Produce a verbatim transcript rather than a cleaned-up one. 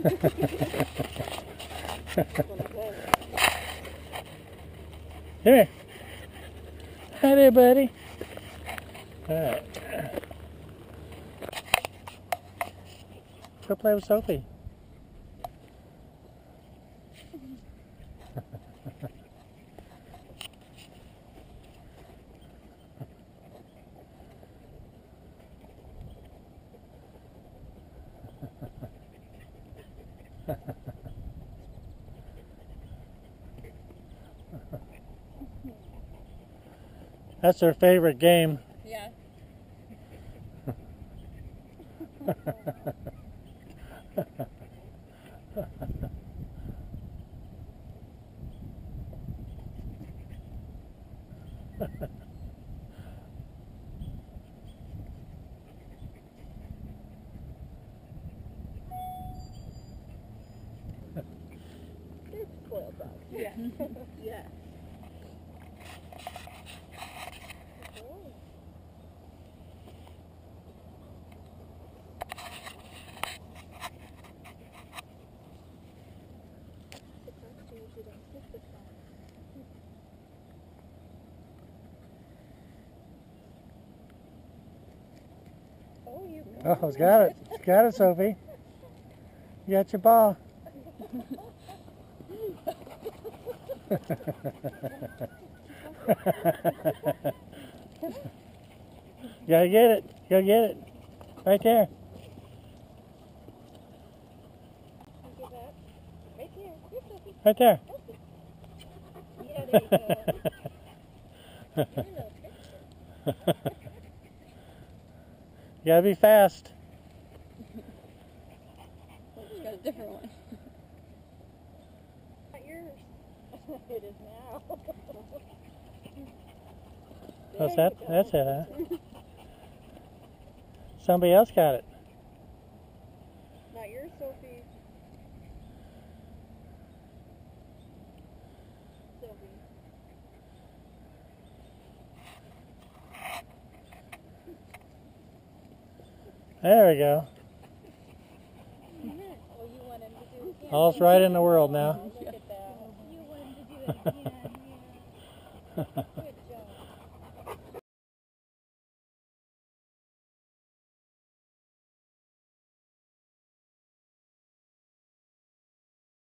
Come here. Hi there, buddy. All right. Go play with Sophie. That's her favorite game. Yeah. Spoiled dog. Yeah. Yeah. Oh, you got Oh, it's got it. It's got it, Sophie. You got your ball. You gotta get it. You gotta get it. Right there. right there. Here, Sophie. Right there. Yeah, there you go. You gotta be fast. She's got a different one. Not yours. It is now. What's that? That's it, huh? Somebody else got it. Not yours, Sophie. Sophie. There we go. Oh, you want him to do it again? All's right in the world now.